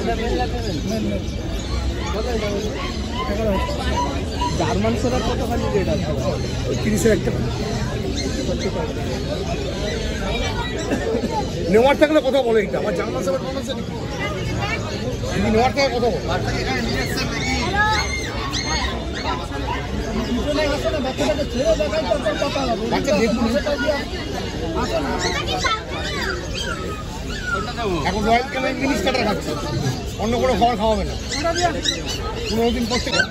German solar কতখানি rate আছে? 30,000 টাকা। নেওয়ার থাকলে কথা বলে এটা আমার জার্মান সোলার কোন আছে নাকি? তুমি নেওয়ার থাকলে কথা বল। এখন রয়্যাল ক্যালেন জিনিস কাটার খাচ্ছে, অন্য কোনো খাবার খাওয়াবে না 15 দিন পর থেকে।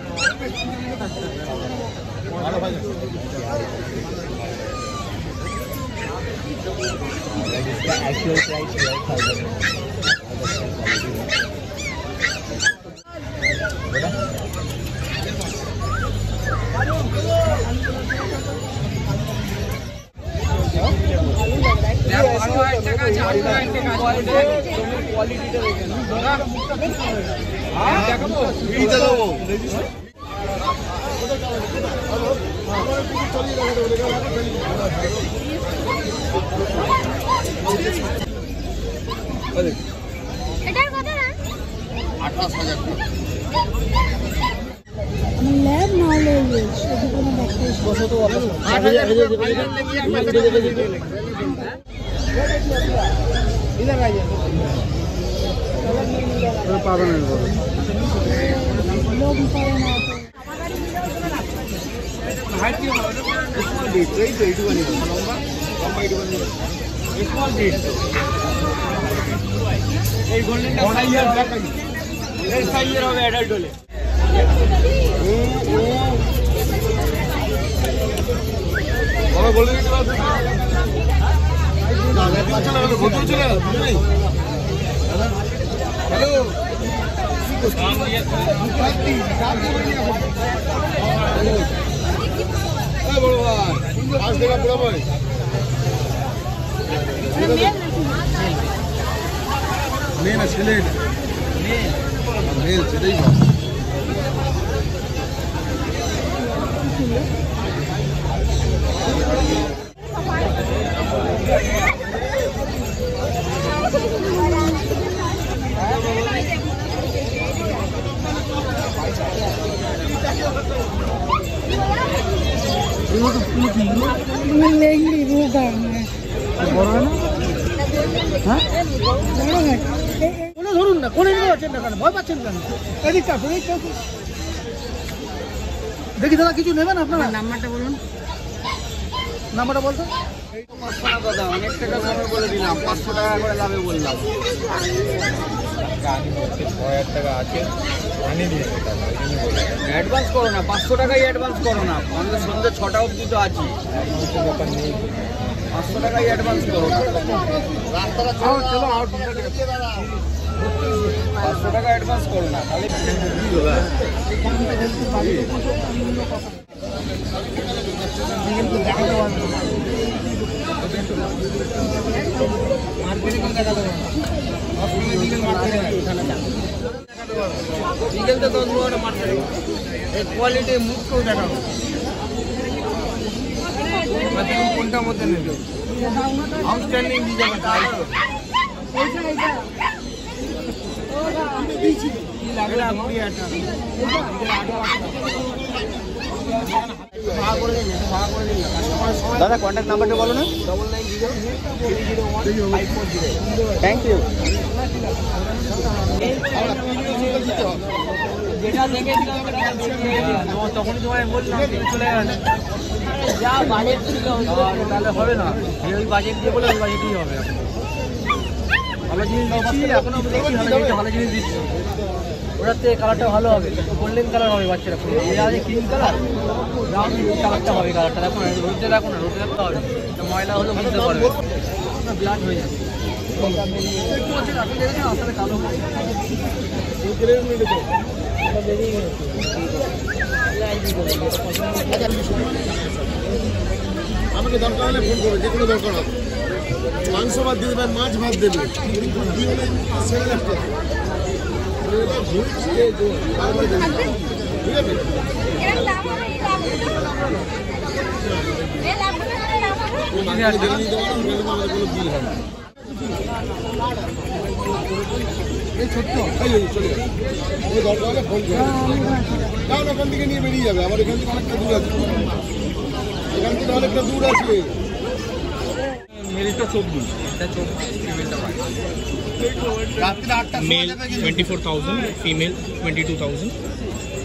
এটার কত না? 28,000 ল্যাব নলেজ এদিকে কোনো ব্যাখ্যা বসো তো পাবেন লোক পারে না। এই গোল্ডেনটা এর সাইজের হবে অ্যাডাল্ট হলে। বড় গোল্ডেন চলে আসবে না চলে গেল ভোট চলে গেল। হ্যালো বড় ভাই আজ দেখা বড় ভাই মেয়ে না ছেলে মেয়ে সেটাই ভালো। लेंगी वो गाँव में বড় হয় না? হ্যাঁ बड़ा है। কোনে ধরুন না, কোনে নিয়ে যাচ্ছেন না কেন? ভয় পাচ্ছেন কেন? এদিকটা দেখি দাদা কিছু নেবেন আপনারা? নাম্বারটা বলুন। নাম্বারটা বলতো। এই তো 500 টাকা দাদা, অনেক টাকা কমে বলে দিলাম, 500 টাকা করে লাভে বললাম। অ্যাডভান্স করো না, 500 টাকাই অ্যাডভান্স করো না, আমাদের সন্ধ্যে 6টা অবধি তো আছি। 500 টাকাই অ্যাডভান্স করো না, 500 টাকা অ্যাডভান্স করো না তাহলে বিকেলতে 10-12টা মারতে এই কোয়ালিটি মুখকেও দেখাবো। তুমি কোনটার মধ্যে নেবে? আউটস্ট্যান্ডিং ডিজাইন দাদা কন্ট্যাক্ট নাম্বারটা বলো না। 9903015408 থ্যাংক ইউ। যেটা দেখেছিলাম তখনই তোমায় বললাম চলে গেল যা বাজেট ছিল তাহলে হবে না, ওই বাজেট দিয়ে বলে ওই বাজেটই হবে। ভালো জিনিস দিচ্ছি, এখনো দেখি ভালো জিনিস দিচ্ছি, ওটার থেকে কালারটা ভালো হবে, গোল্ডেন কালার হবে বাচ্চারা। এটা আছে ক্রিম কালার, ব্রাউন কালারটা হবে, কালারটা দেখো না, রোদে রাখো না, রোদে রাখতে হবে, ময়লা হলে বুঝতে পারবে, ব্লাড হয়ে যাবে। আসলে কালো আমাকে দরকার হলে ফোন করবে, যে কোনো দরকার হবে। মাংস ভাত দিয়ে দেবেন, মাছ ভাত দেবে, এই ছোট্ট এই চলে যাবে ওই দরকার হলে ফোন করে কারণ ওখান থেকে নিয়ে বেরিয়ে যাবে আবার এখান থেকে অনেকটা দূর আছে এখান থেকে অনেকটা দূর আছে মেলটা 24 এটা 24 ফিমেলটা 5 রাত্রে 8টার সময় Male 24,000, female 22,000.